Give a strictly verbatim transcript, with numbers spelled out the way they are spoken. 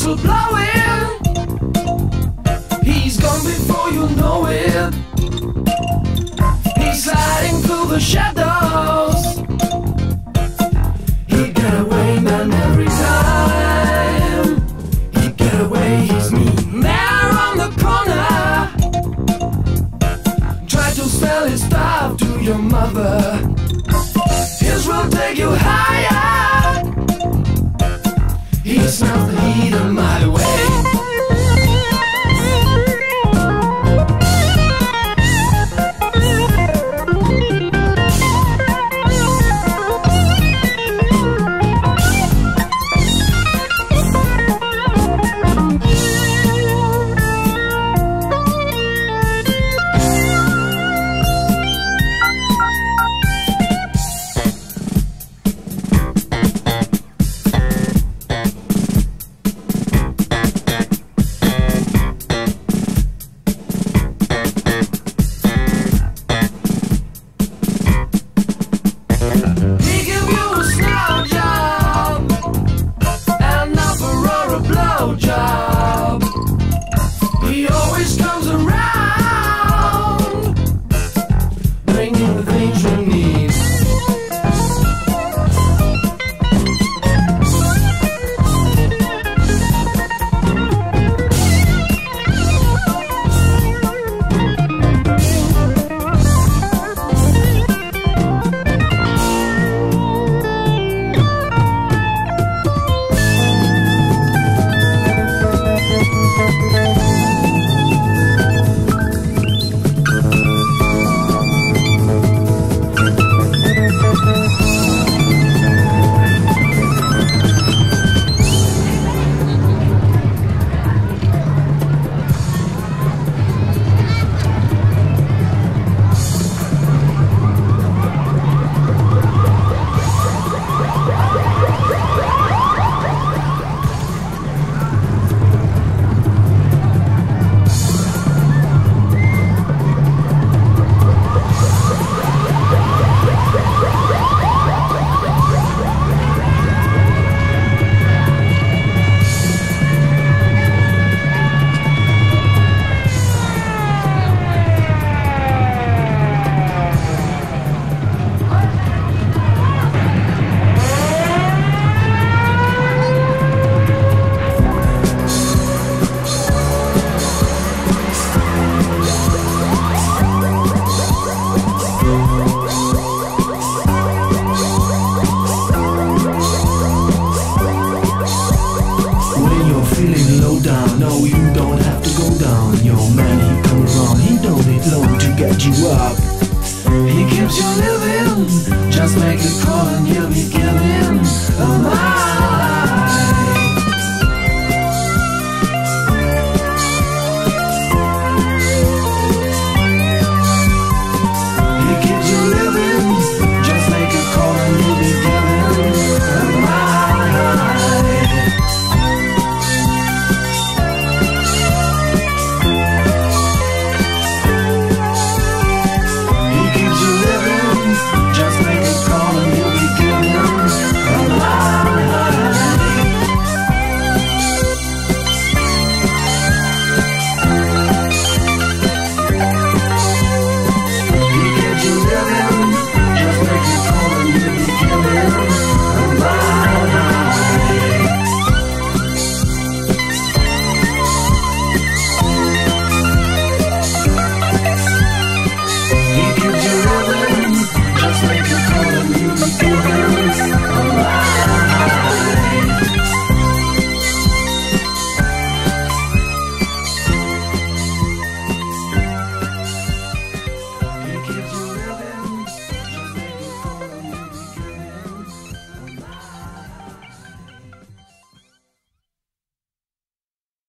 whistle blowing. He's gone before you know it. He's sliding through the shadows. He get away, man, every time. He get away, he's mean. There on the corner, try to sell his stuff to your mother. His will take you higher. He smells the heat a mile away. Job. He always comes around, bringing the things we need. No, you don't have to go down. Yo, man, he comes around. He don't need long to get you up. He keeps you living. Just make a call and you'll be giving a mind. He keeps you living. Just make a call and you'll be giving a mind. Just like